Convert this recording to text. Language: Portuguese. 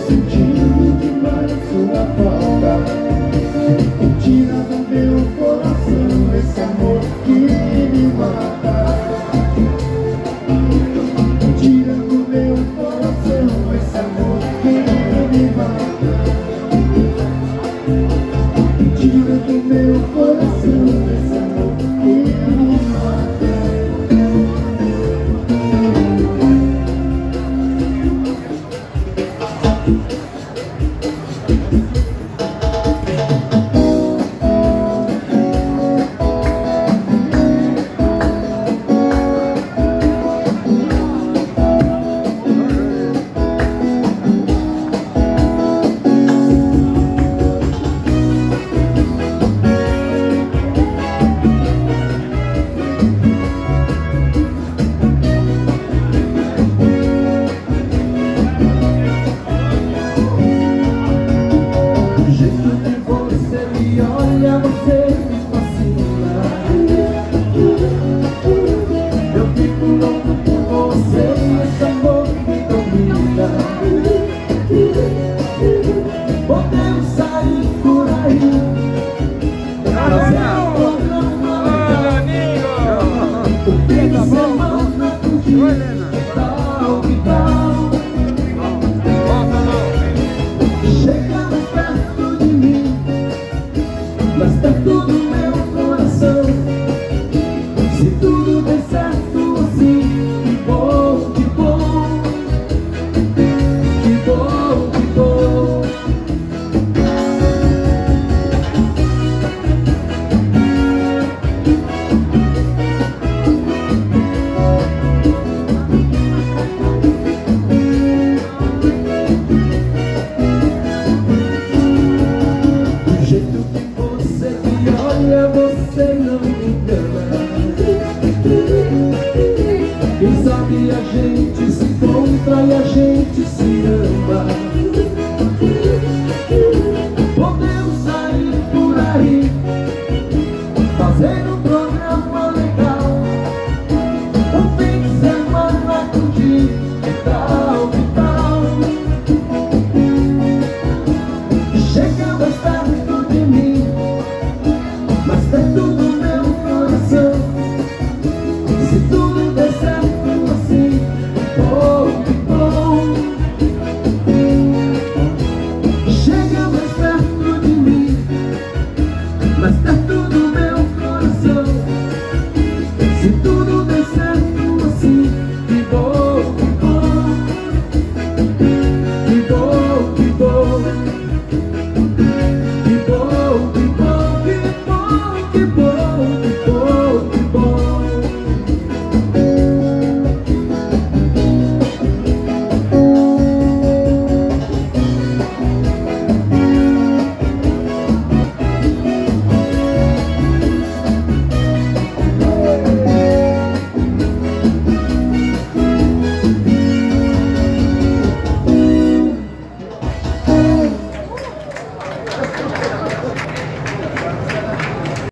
sentindo demais sua falta. Tira do meu coração esse amor que me mata. Tira do meu coração esse amor que me mata. Tira do meu coração esse amor que me mata. Olha, você me fascina. Eu fico louco por você, esse amor me domina. Podemos sair por aí, fazer um programa legal. O fim de semana curtir, tal que tal. Chegamos perto de mim, mas dentro do meu coração, se tudo der certo assim, que bom, que bom, que bom, que bom. Do jeito que você me olha, você não me engana. Quem sabe a gente se encontra e a gente se ama.